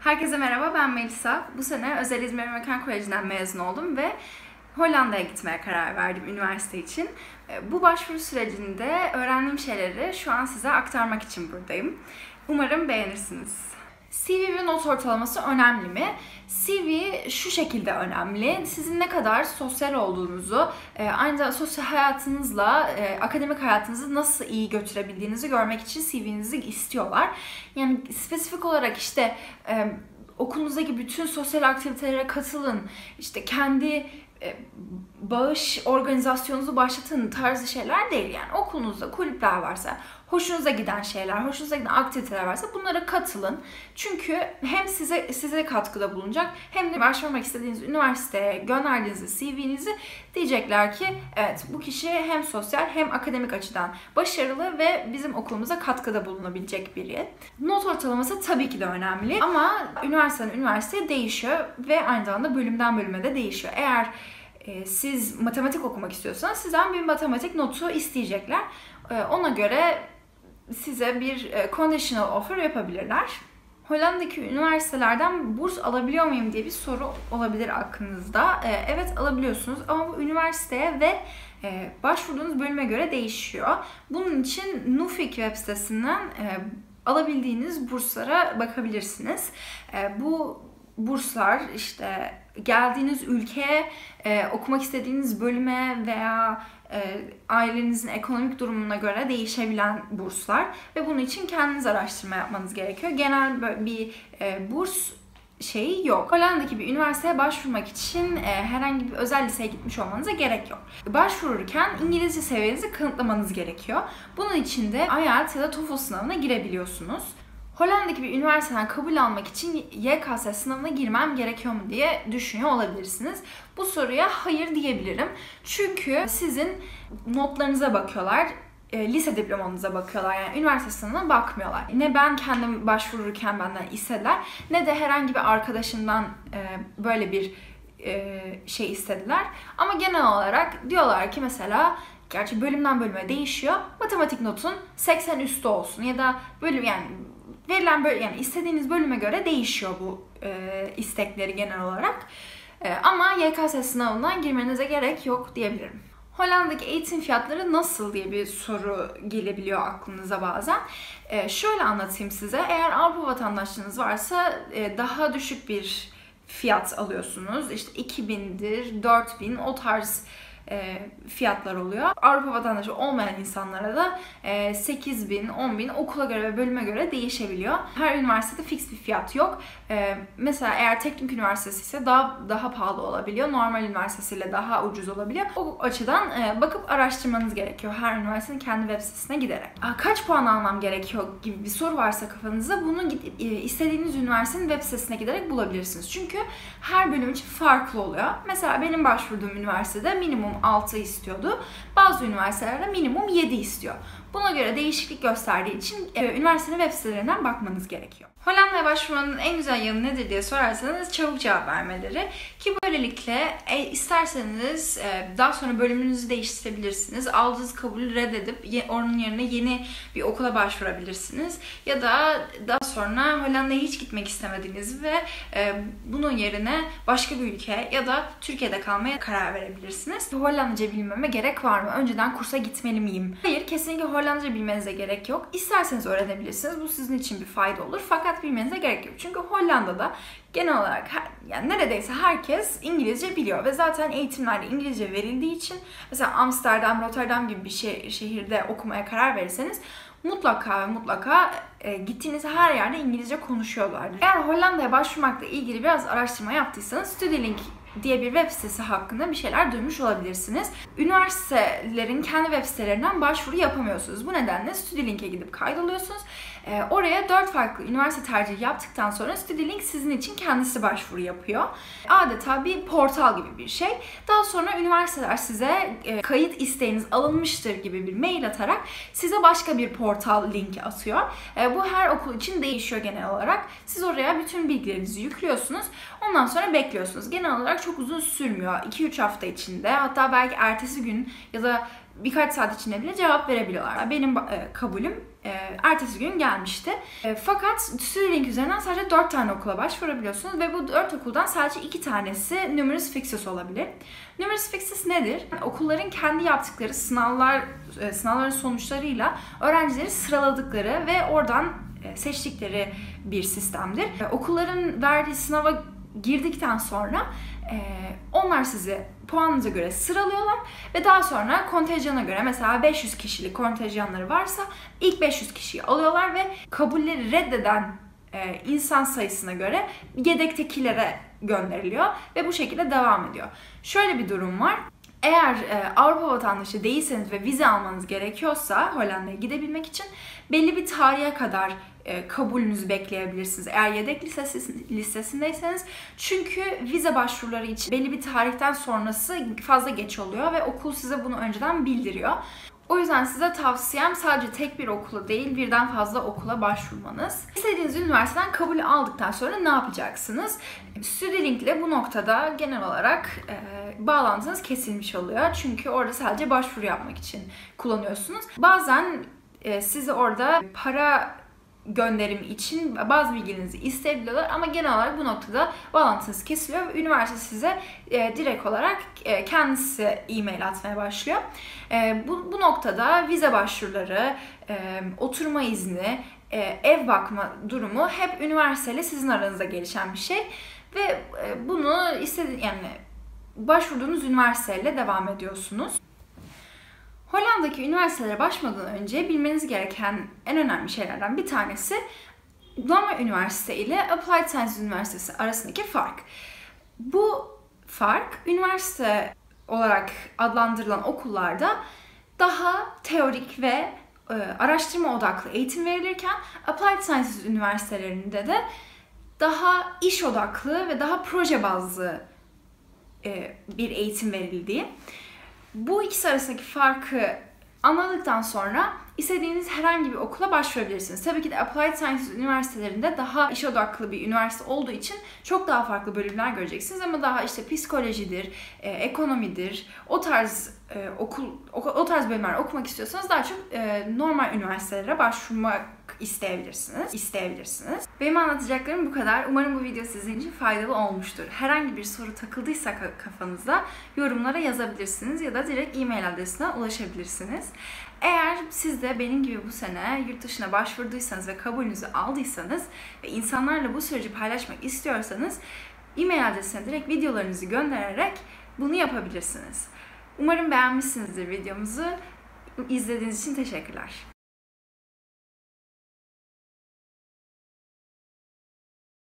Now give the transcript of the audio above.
Herkese merhaba, ben Melisa. Bu sene Özel İzmir Amerikan Koleji'nden mezun oldum ve Hollanda'ya gitmeye karar verdim üniversite için. Bu başvuru sürecinde öğrendiğim şeyleri şu an size aktarmak için buradayım. Umarım beğenirsiniz. CV ve not ortalaması önemli mi? CV şu şekilde önemli. Sizin ne kadar sosyal olduğunuzu, aynı zamanda sosyal hayatınızla akademik hayatınızı nasıl iyi götürebildiğinizi görmek için CV'nizi istiyorlar. Yani spesifik olarak işte okulunuzdaki bütün sosyal aktivitelere katılın, işte kendi bağış organizasyonunuzu başlatın tarzı şeyler değil. Yani okulunuzda kulüpler varsa, hoşunuza giden şeyler, hoşunuza giden aktiviteler varsa bunlara katılın. Çünkü hem size katkıda bulunacak hem de başvurmak istediğiniz üniversiteye gönderdiğiniz CV'nizi diyecekler ki evet bu kişi hem sosyal hem akademik açıdan başarılı ve bizim okulumuza katkıda bulunabilecek biri. Not ortalaması tabii ki de önemli ama üniversiteden üniversiteye değişiyor ve aynı zamanda bölümden bölüme de değişiyor. Eğer siz matematik okumak istiyorsanız sizden bir matematik notu isteyecekler. Ona göre size bir conditional offer yapabilirler. Hollanda'daki üniversitelerden burs alabiliyor muyum diye bir soru olabilir aklınızda. Evet alabiliyorsunuz ama bu üniversiteye ve başvurduğunuz bölüme göre değişiyor. Bunun için Nuffic web sitesinden alabildiğiniz burslara bakabilirsiniz. Bu burslar işte geldiğiniz ülkeye, okumak istediğiniz bölüme veya ailenizin ekonomik durumuna göre değişebilen burslar ve bunun için kendiniz araştırma yapmanız gerekiyor. Genel bir burs şeyi yok. Hollanda'daki bir üniversiteye başvurmak için herhangi bir özel liseye gitmiş olmanıza gerek yok. Başvururken İngilizce seviyenizi kanıtlamanız gerekiyor. Bunun için de IELTS ya da TOEFL sınavına girebiliyorsunuz. Hollanda'daki bir üniversiteden kabul almak için YKS sınavına girmem gerekiyor mu diye düşünüyor olabilirsiniz. Bu soruya hayır diyebilirim. Çünkü sizin notlarınıza bakıyorlar, lise diplomanıza bakıyorlar. Yani üniversite sınavına bakmıyorlar. Ne ben kendim başvururken benden istediler ne de herhangi bir arkadaşımdan böyle bir şey istediler. Ama genel olarak diyorlar ki mesela gerçi bölümden bölüme değişiyor. Matematik notun 80 üstü olsun ya da bölüm yani verilen yani istediğiniz bölüme göre değişiyor bu istekleri genel olarak. Ama YKS sınavından girmenize gerek yok diyebilirim. Hollanda'daki eğitim fiyatları nasıl diye bir soru gelebiliyor aklınıza bazen. Şöyle anlatayım size. Eğer Avrupa vatandaşlığınız varsa daha düşük bir fiyat alıyorsunuz. İşte 2000'dir, 4000 o tarz fiyatlar oluyor. Avrupa vatandaşı olmayan insanlara da 8.000, 10.000 okula göre ve bölüme göre değişebiliyor. Her üniversitede fix bir fiyat yok. Mesela eğer teknik üniversitesi ise daha pahalı olabiliyor. Normal üniversitesiyle daha ucuz olabiliyor. O açıdan bakıp araştırmanız gerekiyor. Her üniversitenin kendi web sitesine giderek. Kaç puan almam gerekiyor gibi bir soru varsa kafanızda bunu istediğiniz üniversitenin web sitesine giderek bulabilirsiniz. Çünkü her bölüm için farklı oluyor. Mesela benim başvurduğum üniversitede minimum 6 istiyordu. Bazı üniversitelerde minimum 7 istiyor. Buna göre değişiklik gösterdiği için üniversitenin web sitelerinden bakmanız gerekiyor. Hollanda'ya başvurmanın en güzel yanı nedir diye sorarsanız çabuk cevap vermeleri. Ki böylelikle isterseniz daha sonra bölümünüzü değiştirebilirsiniz. Aldığınız kabulü reddedip onun yerine yeni bir okula başvurabilirsiniz. Ya da daha sonra Hollanda'ya hiç gitmek istemediğiniz ve bunun yerine başka bir ülke ya da Türkiye'de kalmaya karar verebilirsiniz. Hollandaca bilmeme gerek var mı? Önceden kursa gitmeli miyim? Hayır, kesinlikle Hollandaca bilmenize gerek yok. İsterseniz öğrenebilirsiniz. Bu sizin için bir fayda olur. Fakat bilmenize gerek yok. Çünkü Hollanda'da genel olarak yani neredeyse herkes İngilizce biliyor ve zaten eğitimlerde İngilizce verildiği için mesela Amsterdam, Rotterdam gibi bir şehirde okumaya karar verirseniz mutlaka gittiğiniz her yerde İngilizce konuşuyorlardır. Eğer Hollanda'ya başvurmakla ilgili biraz araştırma yaptıysanız StudyLink diye bir web sitesi hakkında bir şeyler duymuş olabilirsiniz. Üniversitelerin kendi web sitelerinden başvuru yapamıyorsunuz. Bu nedenle StudyLink'e gidip kaydoluyorsunuz. Oraya 4 farklı üniversite tercihi yaptıktan sonra StudyLink sizin için kendisi başvuru yapıyor. Adeta bir portal gibi bir şey. Daha sonra üniversiteler size kayıt isteğiniz alınmıştır gibi bir mail atarak size başka bir portal linki atıyor. Bu her okul için değişiyor genel olarak. Siz oraya bütün bilgilerinizi yüklüyorsunuz. Ondan sonra bekliyorsunuz. Genel olarak çok uzun sürmüyor. 2-3 hafta içinde, hatta belki ertesi gün ya da birkaç saat içinde bile cevap verebiliyorlar. Benim kabulüm ertesi gün gelmişti. Fakat Studielink üzerinden sadece 4 tane okula başvurabiliyorsunuz ve bu 4 okuldan sadece 2 tanesi numerus fixus olabilir. Numerus fixus nedir? Okulların kendi yaptıkları sınavların sonuçlarıyla öğrencileri sıraladıkları ve oradan seçtikleri bir sistemdir. Okulların verdiği sınava girdikten sonra onlar sizi puanınıza göre sıralıyorlar ve daha sonra kontenjana göre, mesela 500 kişilik kontenjanları varsa ilk 500 kişiyi alıyorlar ve kabulleri reddeden insan sayısına göre yedektekilere gönderiliyor ve bu şekilde devam ediyor. Şöyle bir durum var. Eğer Avrupa vatandaşı değilseniz ve vize almanız gerekiyorsa Hollanda'ya gidebilmek için belli bir tarihe kadar kabulünüzü bekleyebilirsiniz. Eğer yedek listesindeyseniz, çünkü vize başvuruları için belli bir tarihten sonrası fazla geç oluyor ve okul size bunu önceden bildiriyor. O yüzden size tavsiyem sadece tek bir okula değil, birden fazla okula başvurmanız. İstediğiniz üniversiteden kabul aldıktan sonra ne yapacaksınız? Studielink ile bu noktada genel olarak bağlantınız kesilmiş oluyor. Çünkü orada sadece başvuru yapmak için kullanıyorsunuz. Bazen sizi orada para gönderimi için bazı bilgilerinizi isteyebiliyorlar ama genel olarak bu noktada bağlantınız kesiliyor ve üniversite size direkt olarak kendisi e-mail atmaya başlıyor. Bu noktada vize başvuruları, oturma izni, ev bakma durumu hep üniversiteyle sizin aranızda gelişen bir şey ve bunu başvurduğunuz üniversiteyle devam ediyorsunuz. Hollanda'daki üniversitelere başvurmadan önce bilmeniz gereken en önemli şeylerden bir tanesi normal üniversite ile Applied Sciences Üniversitesi arasındaki fark. Bu fark, üniversite olarak adlandırılan okullarda daha teorik ve araştırma odaklı eğitim verilirken Applied Sciences üniversitelerinde de daha iş odaklı ve daha proje bazlı bir eğitim verildiği. Bu ikisi arasındaki farkı anladıktan sonra istediğiniz herhangi bir okula başvurabilirsiniz. Tabii ki de Applied Sciences üniversitelerinde daha iş odaklı bir üniversite olduğu için çok daha farklı bölümler göreceksiniz ama daha işte psikolojidir, ekonomidir, o tarz bölümler okumak istiyorsanız daha çok normal üniversitelere başvurmak isteyebilirsiniz. Benim anlatacaklarım bu kadar. Umarım bu video sizin için faydalı olmuştur. Herhangi bir soru takıldıysa kafanıza yorumlara yazabilirsiniz ya da direkt e-mail adresine ulaşabilirsiniz. Eğer siz de benim gibi bu sene yurt dışına başvurduysanız ve kabulünüzü aldıysanız ve insanlarla bu süreci paylaşmak istiyorsanız e-mail adresine direkt videolarınızı göndererek bunu yapabilirsiniz. Umarım beğenmişsinizdir videomuzu. İzlediğiniz için teşekkürler.